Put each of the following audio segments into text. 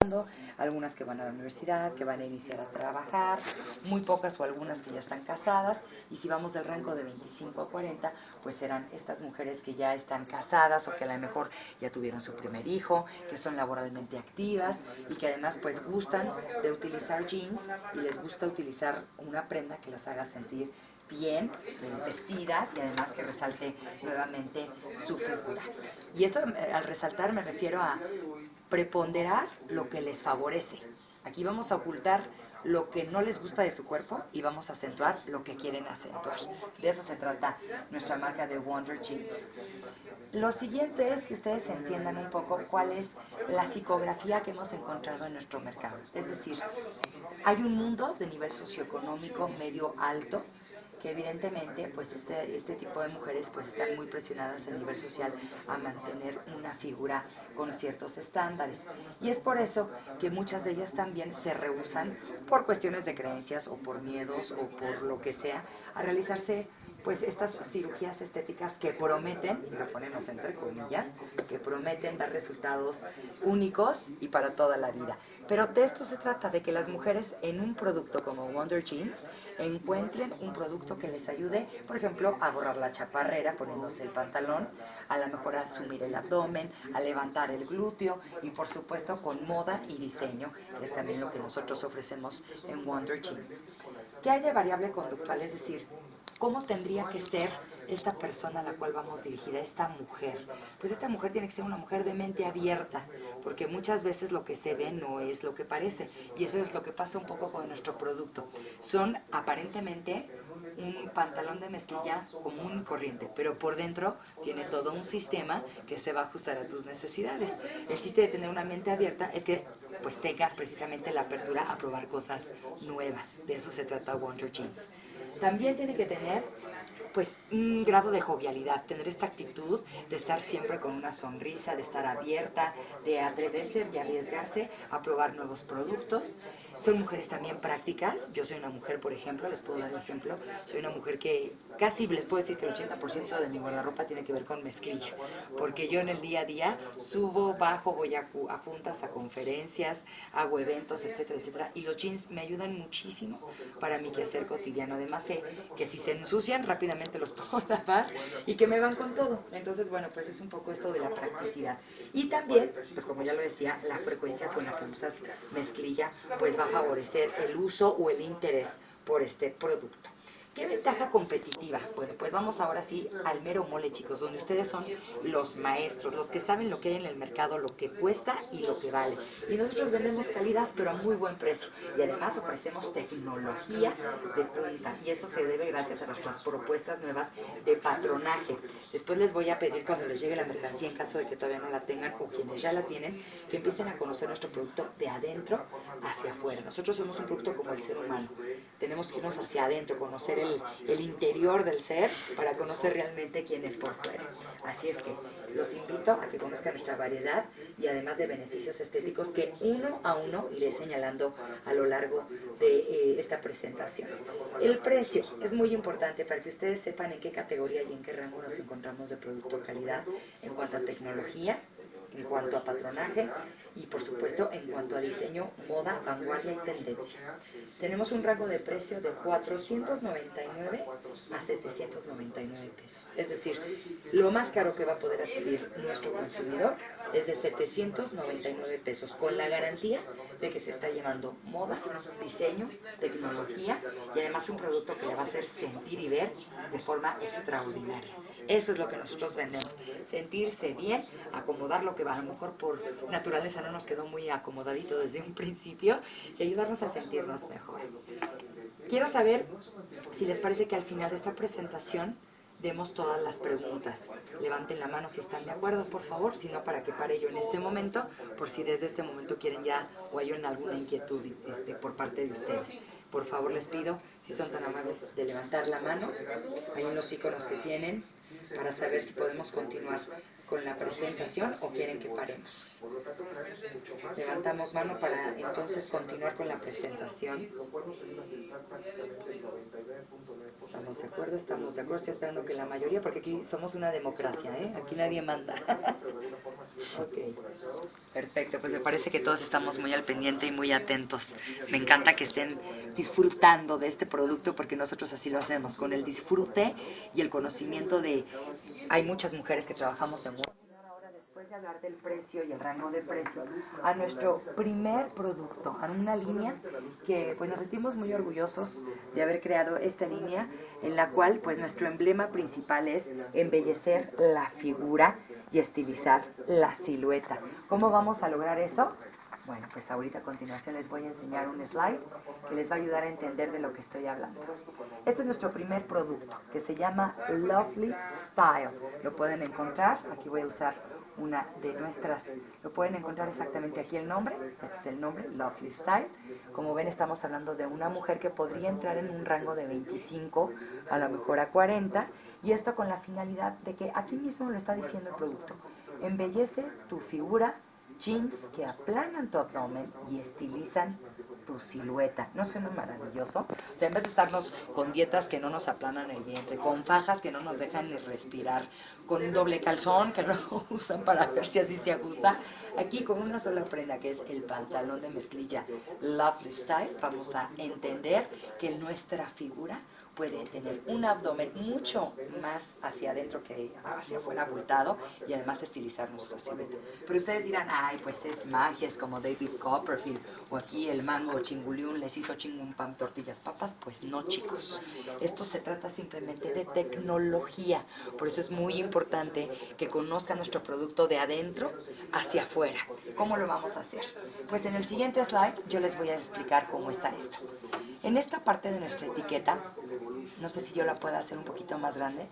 algunas que van a la universidad, que van a iniciar a trabajar, muy pocas o algunas que ya están casadas, y si vamos del rango de 25 a 40, pues serán estas mujeres que ya están casadas o que a lo mejor ya tuvieron su primer hijo, que son laboralmente activas y que además pues gustan de utilizar jeans y les gusta utilizar una prenda que los haga sentir bien, vestidas y además que resalte nuevamente su figura. Y esto al resaltar me refiero a preponderar lo que les favorece. Aquí vamos a ocultar lo que no les gusta de su cuerpo y vamos a acentuar lo que quieren acentuar. De eso se trata nuestra marca de Wonder Jeans. Lo siguiente es que ustedes entiendan un poco cuál es la psicografía que hemos encontrado en nuestro mercado. Es decir, hay un mundo de nivel socioeconómico medio alto que evidentemente pues este tipo de mujeres pues están muy presionadas a nivel social a mantener una figura con ciertos estándares. Y es por eso que muchas de ellas también se rehúsan por cuestiones de creencias o por miedos o por lo que sea a realizarse pues estas cirugías estéticas que prometen, y lo ponemos entre comillas, que prometen dar resultados únicos y para toda la vida. Pero de esto se trata, de que las mujeres en un producto como Wonder Jeans encuentren un producto que les ayude, por ejemplo, a borrar la chaparrera poniéndose el pantalón, a lo mejor a asumir el abdomen, a levantar el glúteo y por supuesto con moda y diseño, que es también lo que nosotros ofrecemos en Wonder Jeans. ¿Qué hay de variable conductual? Es decir, ¿cómo tendría que ser esta persona a la cual vamos dirigida, esta mujer? Pues esta mujer tiene que ser una mujer de mente abierta, porque muchas veces lo que se ve no es lo que parece, y eso es lo que pasa un poco con nuestro producto. Son aparentemente un pantalón de mezclilla común y corriente, pero por dentro tiene todo un sistema que se va a ajustar a tus necesidades. El chiste de tener una mente abierta es que pues tengas precisamente la apertura a probar cosas nuevas. De eso se trata Wonder Jeans. También tiene que tener pues un grado de jovialidad, tener esta actitud de estar siempre con una sonrisa, de estar abierta, de atreverse y arriesgarse a probar nuevos productos. Son mujeres también prácticas. Yo soy una mujer, por ejemplo, les puedo dar un ejemplo, soy una mujer que casi les puedo decir que el 80% de mi guardarropa tiene que ver con mezclilla, porque yo en el día a día subo, bajo, voy a juntas, a conferencias, hago eventos, etcétera, etcétera, y los jeans me ayudan muchísimo para mi quehacer cotidiano. Además sé que si se ensucian rápidamente los puedo lavar y que me van con todo. Entonces, bueno, pues es un poco esto de la practicidad. Y también, pues como ya lo decía, la frecuencia con la que usas mezclilla, pues va a favorecer el uso o el interés por este producto. ¿Qué ventaja competitiva? Bueno, pues vamos ahora sí al mero mole, chicos, donde ustedes son los maestros, los que saben lo que hay en el mercado, lo que cuesta y lo que vale. Y nosotros vendemos calidad, pero a muy buen precio. Y además ofrecemos tecnología de punta. Y esto se debe gracias a nuestras propuestas nuevas de patronaje. Después les voy a pedir cuando les llegue la mercancía, en caso de que todavía no la tengan o quienes ya la tienen, que empiecen a conocer nuestro producto de adentro hacia afuera. Nosotros somos un producto como el ser humano. Tenemos que irnos hacia adentro, conocer el interior del ser para conocer realmente quién es por fuera. Así es que los invito a que conozcan nuestra variedad y además de beneficios estéticos que uno a uno iré señalando a lo largo de esta presentación. El precio es muy importante para que ustedes sepan en qué categoría y en qué rango nos encontramos de producto calidad en cuanto a tecnología, en cuanto a patronaje y por supuesto en cuanto a diseño, moda, vanguardia y tendencia. Tenemos un rango de precio de 499 a 799 pesos. Es decir, lo más caro que va a poder adquirir nuestro consumidor es de 799 pesos, con la garantía de que se está llevando moda, diseño, tecnología y además un producto que le va a hacer sentir y ver de forma extraordinaria. Eso es lo que nosotros vendemos, sentirse bien, acomodar lo que a lo mejor por naturaleza no nos quedó muy acomodadito desde un principio y ayudarnos a sentirnos mejor. Quiero saber si les parece que al final de esta presentación demos todas las preguntas. Levanten la mano si están de acuerdo, por favor, si no para que pare yo en este momento, por si desde este momento quieren ya o hay alguna inquietud por parte de ustedes. Por favor les pido, si son tan amables, de levantar la mano. Hay unos iconos que tienen para saber si podemos continuar con la presentación o quieren que paremos? Levantamos mano para entonces continuar con la presentación. ¿Estamos de acuerdo? Estamos de acuerdo. Estoy esperando que la mayoría, porque aquí somos una democracia, ¿eh? Aquí nadie manda. Ok, perfecto. Pues me parece que todos estamos muy al pendiente y muy atentos. Me encanta que estén disfrutando de este producto porque nosotros así lo hacemos, con el disfrute y el conocimiento de... Hay muchas mujeres que trabajamos en... Después de hablar del precio y el rango de precio, a nuestro primer producto, a una línea que pues nos sentimos muy orgullosos de haber creado esta línea en la cual pues nuestro emblema principal es embellecer la figura y estilizar la silueta. ¿Cómo vamos a lograr eso? Bueno, pues ahorita a continuación les voy a enseñar un slide que les va a ayudar a entender de lo que estoy hablando. Este es nuestro primer producto que se llama Lovely Style. Lo pueden encontrar, aquí voy a usar una de nuestras, lo pueden encontrar exactamente aquí el nombre, este es el nombre, Lovely Style. Como ven estamos hablando de una mujer que podría entrar en un rango de 25 a lo mejor a 40 y esto con la finalidad de que aquí mismo lo está diciendo el producto, embellece tu figura, jeans que aplanan tu abdomen y estilizan tu silueta. ¿No suena maravilloso? O sea, en vez de estarnos con dietas que no nos aplanan el vientre, con fajas que no nos dejan ni respirar, con un doble calzón que luego usan para ver si así se ajusta, aquí con una sola prenda que es el pantalón de mezclilla Lovely Style, vamos a entender que nuestra figura puede tener un abdomen mucho más hacia adentro que hacia afuera abultado y además estilizar nuestra silueta. Pero ustedes dirán, ay, pues es magia, es como David Copperfield o aquí el mango chinguliún les hizo chingún pan, tortillas, papas. Pues no, chicos. Esto se trata simplemente de tecnología. Por eso es muy importante que conozcan nuestro producto de adentro hacia afuera. ¿Cómo lo vamos a hacer? Pues en el siguiente slide yo les voy a explicar cómo está esto. En esta parte de nuestra etiqueta, no sé si yo la puedo hacer un poquito más grande,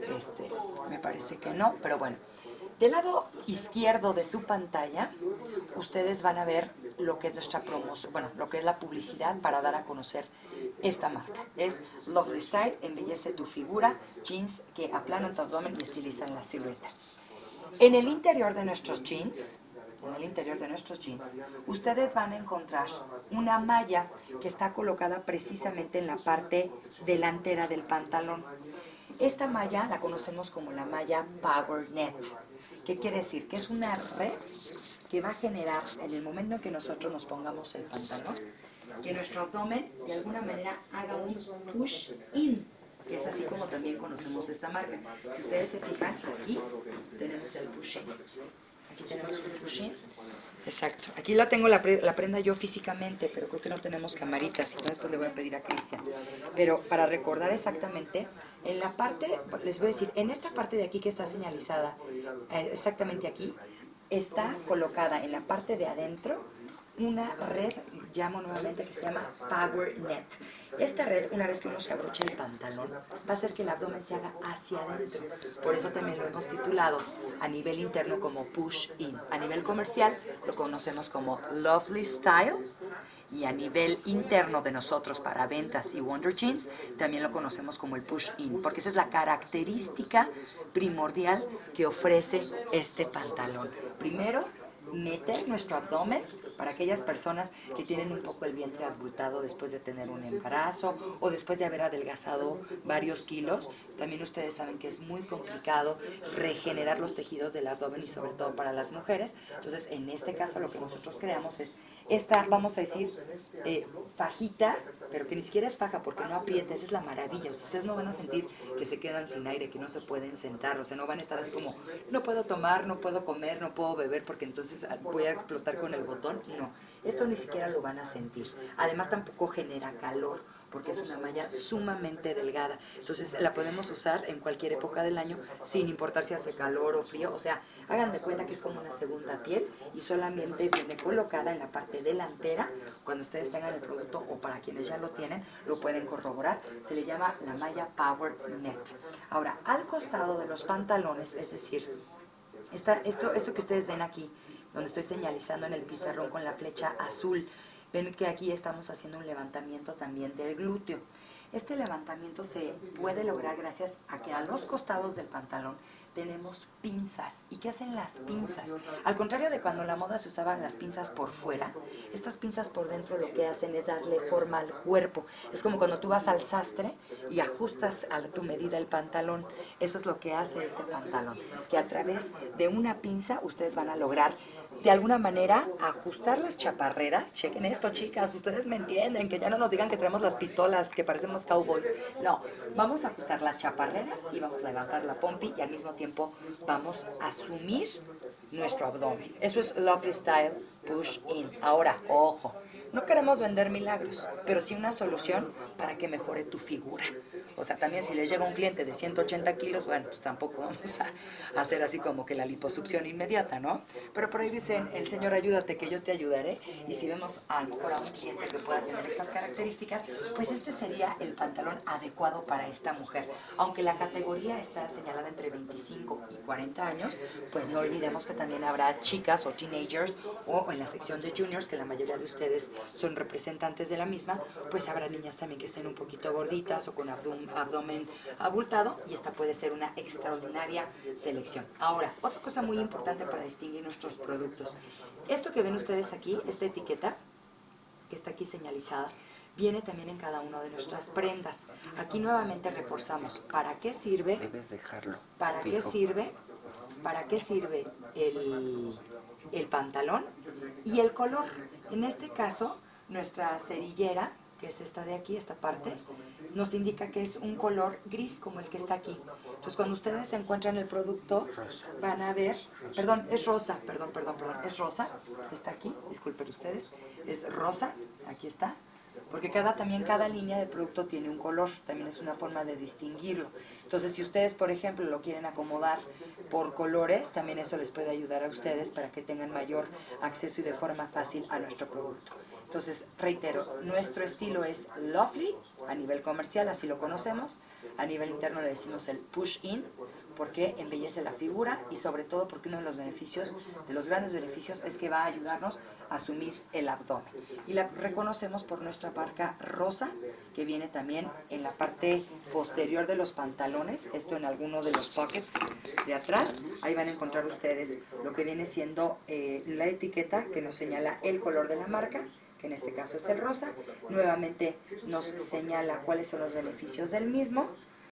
me parece que no, pero bueno. Del lado izquierdo de su pantalla, ustedes van a ver lo que es nuestra promoción, bueno, lo que es la publicidad para dar a conocer esta marca. Es Lovely Style, embellece tu figura, jeans que aplanan tu abdomen y estilizan la silueta. En el interior de nuestros jeans, ustedes van a encontrar una malla que está colocada precisamente en la parte delantera del pantalón. Esta malla la conocemos como la malla Power Net. ¿Qué quiere decir? Que es una red que va a generar en el momento en que nosotros nos pongamos el pantalón, que nuestro abdomen de alguna manera haga un push in, que es así como también conocemos esta marca. Si ustedes se fijan, aquí tenemos el push in. Aquí tenemos un push-in. Exacto. Aquí la tengo la prenda yo físicamente, pero creo que no tenemos camaritas. Entonces pues le voy a pedir a Cristian. Pero para recordar exactamente, en la parte, les voy a decir, en esta parte de aquí que está señalizada, exactamente aquí, está colocada en la parte de adentro una red, llamo nuevamente, que se llama Power Net. Esta red, una vez que uno se abrocha el pantalón, va a hacer que el abdomen se haga hacia adentro. Por eso también lo hemos titulado a nivel interno como Push In. A nivel comercial lo conocemos como Lovely Style y a nivel interno de nosotros para ventas y Wonder Jeans también lo conocemos como el Push In, porque esa es la característica primordial que ofrece este pantalón. Primero, meter nuestro abdomen para aquellas personas que tienen un poco el vientre abultado después de tener un embarazo o después de haber adelgazado varios kilos. También ustedes saben que es muy complicado regenerar los tejidos del abdomen y sobre todo para las mujeres. Entonces, en este caso lo que nosotros creamos es esta, vamos a decir, fajita, pero que ni siquiera es faja porque no aprieta. Esa es la maravilla. O sea, ustedes no van a sentir que se quedan sin aire, que no se pueden sentar, o sea, no van a estar así como, no puedo tomar, no puedo comer, no puedo beber porque entonces voy a explotar con el botón. No, esto ni siquiera lo van a sentir. Además tampoco genera calor porque es una malla sumamente delgada. Entonces la podemos usar en cualquier época del año sin importar si hace calor o frío. O sea, hagan de cuenta que es como una segunda piel y solamente viene colocada en la parte delantera. Cuando ustedes tengan el producto o para quienes ya lo tienen, lo pueden corroborar. Se le llama la malla Power Net. Ahora, al costado de los pantalones, es decir, esto que ustedes ven aquí, donde estoy señalizando en el pizarrón con la flecha azul, ven que aquí estamos haciendo un levantamiento también del glúteo. Este levantamiento se puede lograr gracias a que a los costados del pantalón tenemos pinzas. ¿Y qué hacen las pinzas? Al contrario de cuando en la moda se usaban las pinzas por fuera, estas pinzas por dentro lo que hacen es darle forma al cuerpo. Es como cuando tú vas al sastre y ajustas a tu medida el pantalón. Eso es lo que hace este pantalón, que a través de una pinza ustedes van a lograr de alguna manera ajustar las chaparreras. Chequen esto, chicas, ustedes me entienden, que ya no nos digan que traemos las pistolas, que parecemos cowboys. No, vamos a ajustar la chaparrera y vamos a levantar la pompi y al mismo tiempo vamos a sumir nuestro abdomen. Eso es Lovely Style Push In. Ahora, ojo, no queremos vender milagros, pero sí una solución para que mejore tu figura. O sea, también si les llega un cliente de 180 kilos, bueno, pues tampoco vamos a hacer así como que la liposucción inmediata, ¿no? Pero por ahí dicen, el Señor ayúdate que yo te ayudaré. Y si vemos a lo mejor a un cliente que pueda tener estas características, pues este sería el pantalón adecuado para esta mujer. Aunque la categoría está señalada entre 25 y 40 años, pues no olvidemos que también habrá chicas o teenagers o en la sección de juniors, que la mayoría de ustedes son representantes de la misma, pues habrá niñas también que estén un poquito gorditas o con abdomen abultado, y esta puede ser una extraordinaria selección. Ahora, otra cosa muy importante para distinguir nuestros productos. Esto que ven ustedes aquí, esta etiqueta, que está aquí señalizada, viene también en cada una de nuestras prendas. Aquí nuevamente reforzamos para qué sirve, Debes dejarlo. para qué sirve, para qué sirve el pantalón y el color. En este caso, nuestra cerillera, que es esta de aquí, esta parte, nos indica que es un color gris como el que está aquí. Entonces, cuando ustedes encuentran el producto, van a ver, perdón, es rosa, es rosa, que está aquí, disculpen ustedes, es rosa, aquí está, porque también cada línea de producto tiene un color, también es una forma de distinguirlo. Entonces, si ustedes, por ejemplo, lo quieren acomodar por colores, también eso les puede ayudar a ustedes para que tengan mayor acceso y de forma fácil a nuestro producto. Entonces, reitero, nuestro estilo es Lovely, a nivel comercial, así lo conocemos. A nivel interno le decimos el Push In, porque embellece la figura y sobre todo porque uno de los beneficios, de los grandes beneficios, es que va a ayudarnos a asumir el abdomen. Y la reconocemos por nuestra marca rosa, que viene también en la parte posterior de los pantalones, esto en alguno de los pockets de atrás. Ahí van a encontrar ustedes lo que viene siendo la etiqueta que nos señala el color de la marca, que en este caso es el rosa. Nuevamente nos señala cuáles son los beneficios del mismo